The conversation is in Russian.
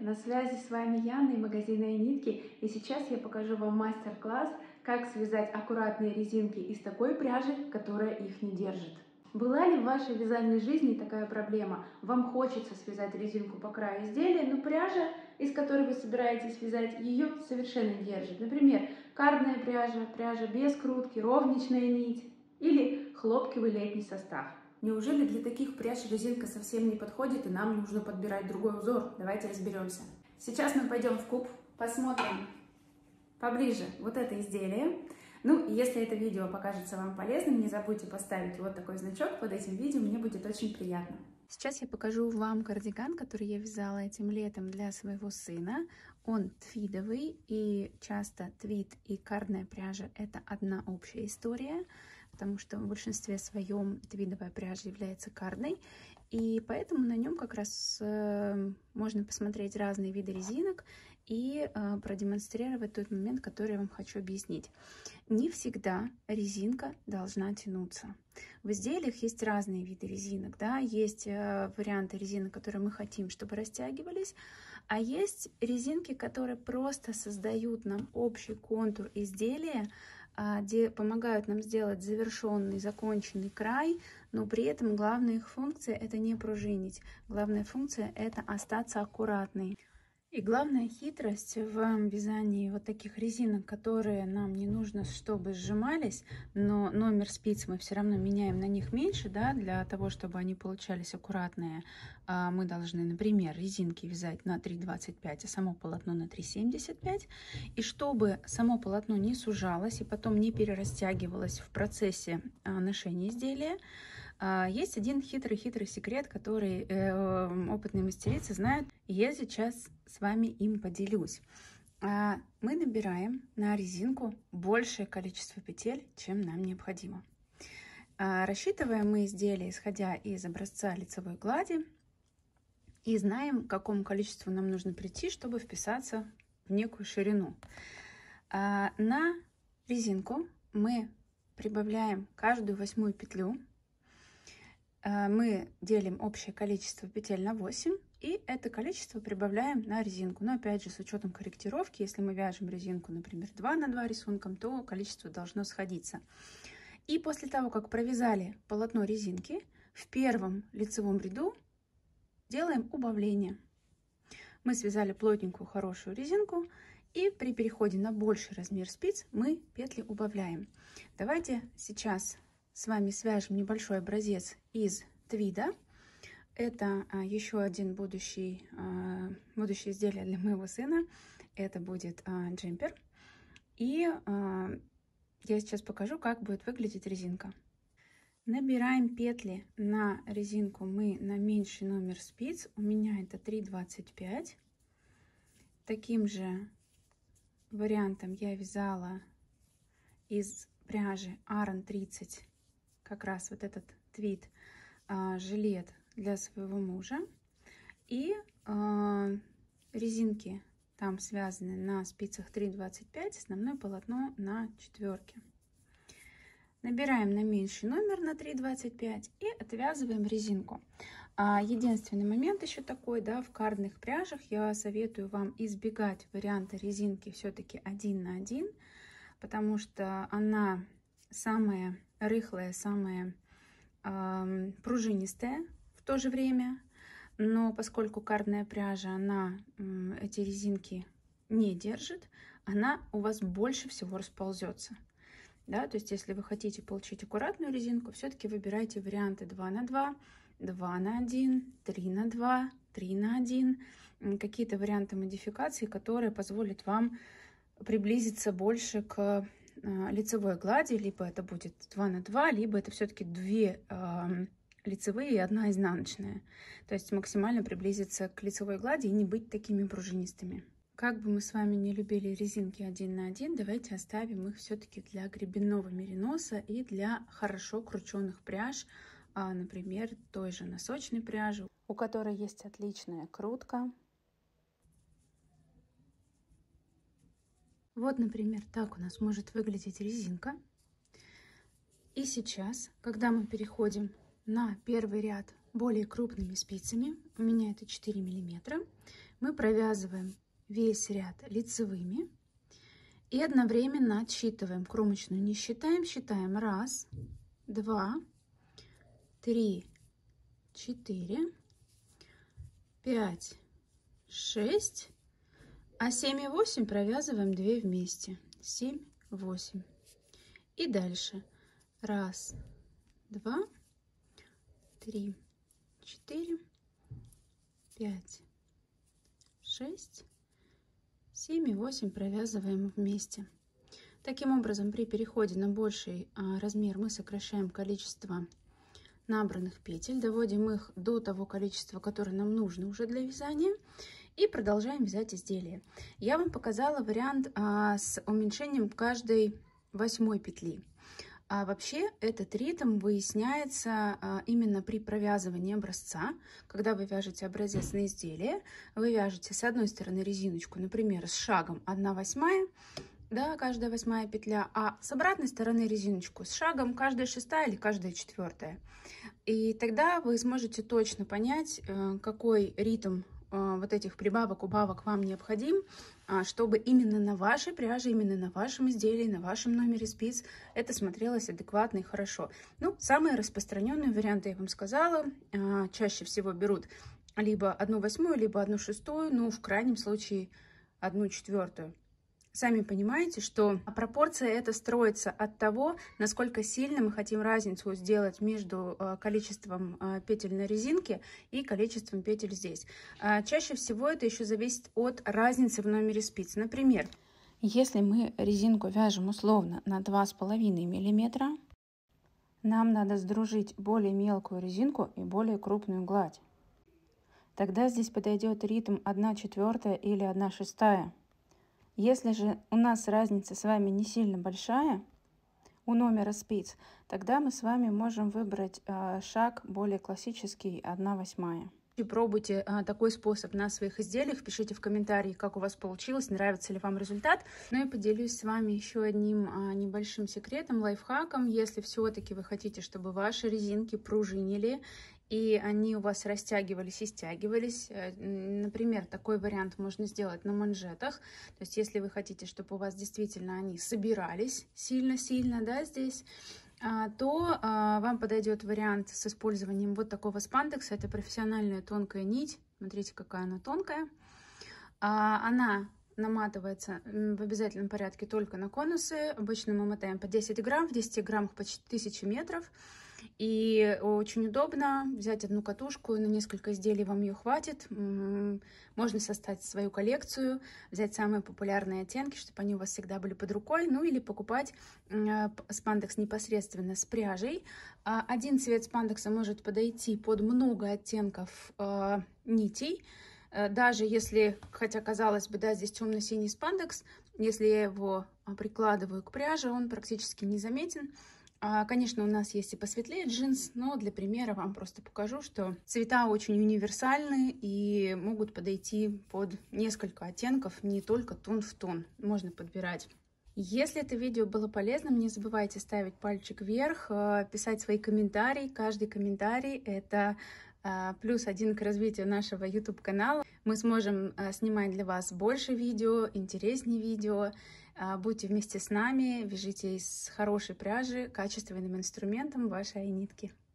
На связи с вами Яна и магазина iNitki, и сейчас я покажу вам мастер-класс, как связать аккуратные резинки из такой пряжи, которая их не держит. Была ли в вашей вязальной жизни такая проблема? Вам хочется связать резинку по краю изделия, но пряжа, из которой вы собираетесь вязать, ее совершенно не держит. Например, кардная пряжа, пряжа без крутки, ровничная нить или хлопковый летний состав. Неужели для таких пряж резинка совсем не подходит и нам нужно подбирать другой узор? Давайте разберемся. Сейчас мы пойдем в куб, посмотрим поближе вот это изделие. Ну, если это видео покажется вам полезным, не забудьте поставить вот такой значок под этим видео, мне будет очень приятно. Сейчас я покажу вам кардиган, который я вязала этим летом для своего сына. Он твидовый, и часто твид и кардная пряжа — это одна общая история, потому что в большинстве своем твидовая пряжа является кардной, и поэтому на нем как раз можно посмотреть разные виды резинок и продемонстрировать тот момент, который я вам хочу объяснить. Не всегда резинка должна тянуться. В изделиях есть разные виды резинок, да, есть варианты резинок, которые мы хотим, чтобы растягивались, а есть резинки, которые просто создают нам общий контур изделия, где помогают нам сделать завершенный, законченный край, но при этом главная их функция — это не пружинить. Главная функция — это остаться аккуратной. И главная хитрость в вязании вот таких резинок, которые нам не нужно, чтобы сжимались, но номер спиц мы все равно меняем на них меньше, да, для того, чтобы они получались аккуратные. Мы должны, например, резинки вязать на 3,25, а само полотно на 3,75. И чтобы само полотно не сужалось и потом не перерастягивалось в процессе ношения изделия, есть один хитрый секрет, который опытные мастерицы знают, и я сейчас с вами им поделюсь. Мы набираем на резинку большее количество петель, чем нам необходимо. Рассчитываем мы изделие, исходя из образца лицевой глади, и знаем, к какому количеству нам нужно прийти, чтобы вписаться в некую ширину. На резинку мы прибавляем каждую 8-ю петлю. Мы делим общее количество петель на 8, и это количество прибавляем на резинку. Но опять же, с учетом корректировки, если мы вяжем резинку, например, 2 на 2 рисунком, то количество должно сходиться. И после того, как провязали полотно резинки, в первом лицевом ряду делаем убавление. Мы связали плотненькую, хорошую резинку, и при переходе на больший размер спиц мы петли убавляем. Давайте сейчас с вами свяжем небольшой образец из твида. Это еще один будущее изделие для моего сына. Это будет джемпер. И я сейчас покажу, как будет выглядеть резинка. Набираем петли на резинку мы на меньший номер спиц. У меня это 3,25. Таким же вариантом я вязала из пряжи Aran 30. Как раз вот этот твид, жилет для своего мужа. И резинки там связаны на спицах 3,25, основное полотно на 4. Набираем на меньший номер на 3,25 и отвязываем резинку. Единственный момент еще такой, да, в кардных пряжах я советую вам избегать варианта резинки все-таки 1 на 1, потому что она самая рыхлая, самая пружинистая в то же время, но поскольку кардная пряжа, она эти резинки не держит, она у вас больше всего расползется. Да, то есть если вы хотите получить аккуратную резинку, все-таки выбирайте варианты 2 на 2, 2 на 1, 3 на 2, 3 на 1, какие-то варианты модификации, которые позволят вам приблизиться больше к лицевой глади, либо это будет 2 на 2, либо это все-таки 2 лицевые и 1 изнаночная. То есть максимально приблизиться к лицевой глади и не быть такими пружинистыми. Как бы мы с вами не любили резинки 1 на 1, давайте оставим их все-таки для гребенного мериноса и для хорошо крученных пряж, например, той же носочной пряжи, у которой есть отличная крутка. Вот, например, так у нас может выглядеть резинка. И сейчас, когда мы переходим на первый ряд более крупными спицами, у меня это 4 миллиметра, мы провязываем весь ряд лицевыми и одновременно отсчитываем. Кромочную не считаем, считаем 1, 2, 3, 4, 5, 6, а 7 и 8 провязываем 2 вместе. 7, 8. И дальше 1, 2, 3, 4, 5, 6, 7 и 8 провязываем вместе. Таким образом, при переходе на больший размер мы сокращаем количество набранных петель, доводим их до того количества, которое нам нужно уже для вязания, и продолжаем вязать изделие. Я вам показала вариант с уменьшением каждой 8 петли. А вообще этот ритм выясняется именно при провязывании образца. Когда вы вяжете образец на изделие, вы вяжете с одной стороны резиночку, например, с шагом 1/8, да, каждая 8 петля, а с обратной стороны резиночку с шагом каждая 6 или каждая 4. И тогда вы сможете точно понять, какой ритм вот этих прибавок, убавок вам необходим, чтобы именно на вашей пряже, именно на вашем изделии, на вашем номере спиц это смотрелось адекватно и хорошо. Ну, самые распространенные варианты я вам сказала. Чаще всего берут либо 1/8, либо 1/6, ну, в крайнем случае 1/4. Сами понимаете, что пропорция это строится от того, насколько сильно мы хотим разницу сделать между количеством петель на резинке и количеством петель здесь. Чаще всего это еще зависит от разницы в номере спиц. Например, если мы резинку вяжем условно на 2,5 мм, нам надо сдружить более мелкую резинку и более крупную гладь. Тогда здесь подойдет ритм 1/4 или 1/6. Если же у нас разница с вами не сильно большая у номера спиц, тогда мы с вами можем выбрать шаг более классический 1/8. Пробуйте такой способ на своих изделиях, пишите в комментарии, как у вас получилось, нравится ли вам результат. Ну и поделюсь с вами еще одним небольшим секретом, лайфхаком. Если все-таки вы хотите, чтобы ваши резинки пружинили и они у вас растягивались и стягивались, например, такой вариант можно сделать на манжетах. То есть если вы хотите, чтобы у вас действительно они собирались сильно-сильно, да, здесь, то вам подойдет вариант с использованием вот такого спандекса. Это профессиональная тонкая нить. Смотрите, какая она тонкая. Она наматывается в обязательном порядке только на конусы. Обычно мы мотаем по 10 грамм. В 10 граммах почти 1000 метров. И очень удобно взять одну катушку, на несколько изделий вам ее хватит. Можно составить свою коллекцию, взять самые популярные оттенки, чтобы они у вас всегда были под рукой. Ну или покупать спандекс непосредственно с пряжей. Один цвет спандекса может подойти под много оттенков нитей. Даже если, хотя казалось бы, да, здесь темно-синий спандекс, если я его прикладываю к пряже, он практически незаметен. Конечно, у нас есть и посветлее джинс, но для примера вам просто покажу, что цвета очень универсальны и могут подойти под несколько оттенков, не только тон в тон, можно подбирать. Если это видео было полезным, не забывайте ставить пальчик вверх, писать свои комментарии. Каждый комментарий — это +1 к развитию нашего YouTube-канала. Мы сможем снимать для вас больше видео, интереснее видео. Будьте вместе с нами, вяжите из хорошей пряжи качественным инструментом вашей нитки.